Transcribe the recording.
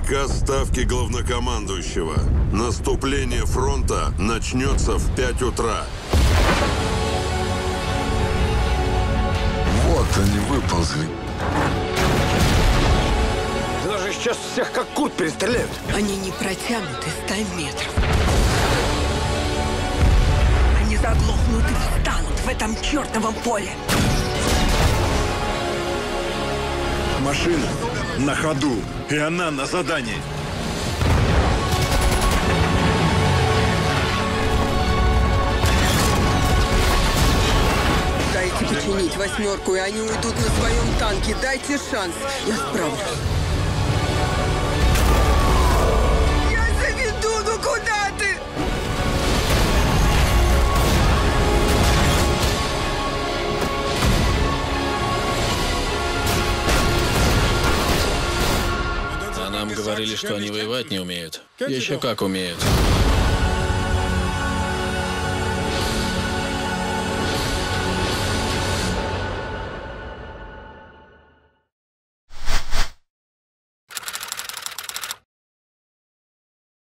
Приказ ставки главнокомандующего. Наступление фронта начнется в 5 утра. Вот они выползли. Даже сейчас всех как кут перестреляют. Они не протянут и 100 метров. Они заглохнут и встанут в этом чертовом поле. Машина на ходу, и она на задании. Дайте починить восьмерку, и они уйдут на своем танке. Дайте шанс. Я справлюсь. Я заведу, ну куда ты? А нам говорили, что они воевать не умеют. Еще как умеют.